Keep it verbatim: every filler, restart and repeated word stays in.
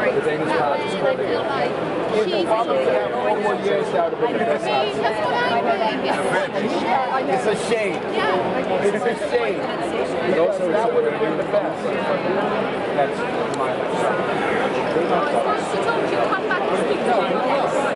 The Danish part is called it. If the father would have four more years, that would have been the best. It's a shame. It's a shame. But also, That would have been the best. That's my. She told you to come back and speak to you.